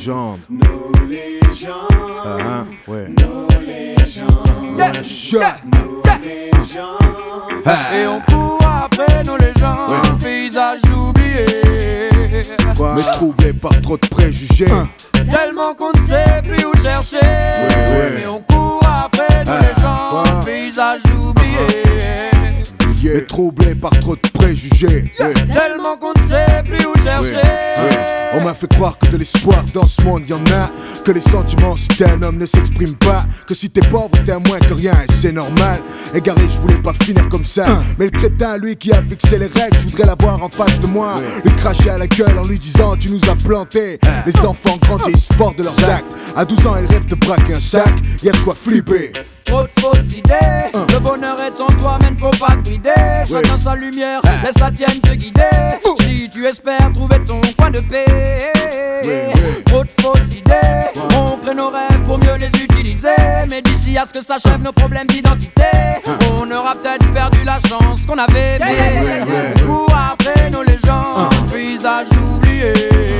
légendes. Nos légendes. Ouais. Nos légendes. One shot. Nos légendes. Et on court après nos légendes, Ouais. paysages oubliés. Quoi? Mais troublé par trop de préjugés. Tellement qu'on ne sait plus où chercher. ouais. Et on court après nos Quoi? légendes, paysages oubliés. Mais troublé par trop de préjugés. Tellement qu'on ne sait plus où chercher. On m'a fait croire que de l'espoir dans ce monde y'en a. Que les sentiments si t'es un homme ne s'expriment pas. Que si t'es pauvre t'es un moins que rien et c'est normal. Égaré je voulais pas finir comme ça. Mais le crétin lui qui a fixé les règles, je voudrais l'avoir en face de moi. Lui cracher à la gueule en lui disant tu nous as plantés. Les enfants grandissent forts de leurs actes. À 12 ans ils rêvent de braquer un sac. Y'a de quoi flipper. Trop de fausses idées. Le bonheur est en toi, mais ne faut pas te brider. Chacun sa lumière, laisse la tienne te guider. Si tu espères trouver ton coin de paix. Trop de fausses idées. On crée nos rêves pour mieux les utiliser. Mais d'ici à ce que s'achèvent nos problèmes d'identité, on aura peut-être perdu la chance qu'on avait. On court après nos légendes, paysages oubliés.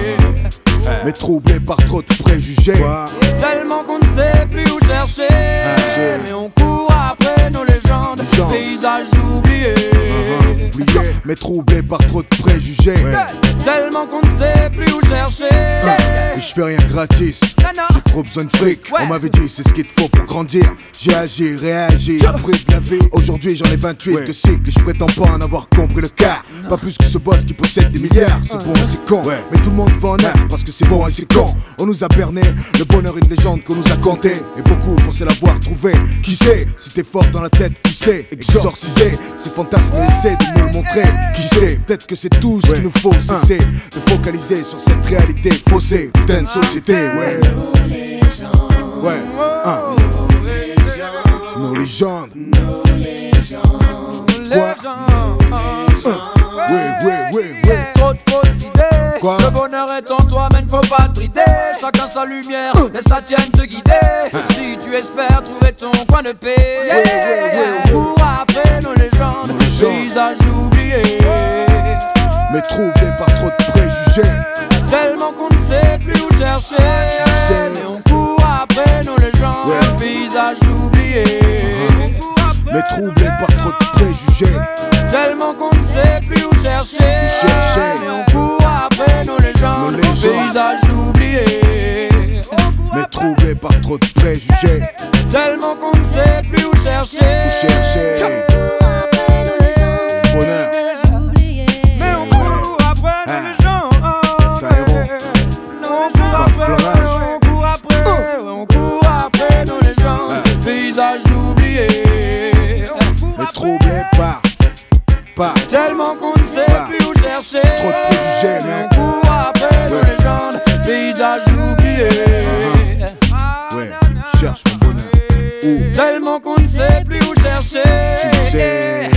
Mais troublé par trop de préjugés. Tellement qu'on ne sait plus où chercher. Mais on court après nos légendes, paysages oubliés. Mais troublé par trop de préjugés. Tellement qu'on ne sait plus où chercher. Et je fais rien gratis. J'ai trop besoin de fric. On m'avait dit c'est ce qu'il te faut pour grandir. J'ai agi, réagi, appris de la vie. Aujourd'hui j'en ai 28 de cycles et je prétends pas en avoir compris le cas. Pas plus que ce boss qui possède des milliards. C'est bon et c'est con, mais tout le monde va en être parce que c'est bon et c'est con. On nous a berné, le bonheur est une légende qu'on nous a conté. Et beaucoup pensaient l'avoir trouvé. Qui sait, si t'es fort dans la tête, qui sait exorciser ces fantasmes et essaie de nous le montrer. Qui sait, peut-être que c'est tout ce qu'il nous faut cesser de focaliser sur cette réalité faussée. Putain de société, Nos légendes. Nos légendes. Nos légendes. Trop de fausses idées. Quoi? Le bonheur est en toi, mais ne faut pas te brider. Chacun sa lumière, laisse la tienne te guider. Si tu espères trouver ton coin de paix, on court après nos légendes, paysages oubliés. Mais troublé par trop de préjugés. Tellement qu'on ne sait plus où chercher. Mais on court après nos légendes, paysages oubliés. Mais troublé par trop de préjugés. Tellement qu'on ne sait plus où chercher. Mais on court après nos légendes, paysages oubliés. Mais troublé par trop de préjugés. Tellement qu'on ne sait plus où chercher. Bonheur. Mais on court après nos légendes. On court après nos légendes, paysages oubliés. Mais troublé par Tellement qu'on ne sait plus où chercher. trop de préjugés, Mais on court après nos légendes, paysages oubliés. Ouais, cherche mon bonheur. Tellement qu'on ne sait plus où chercher. Tu le sais.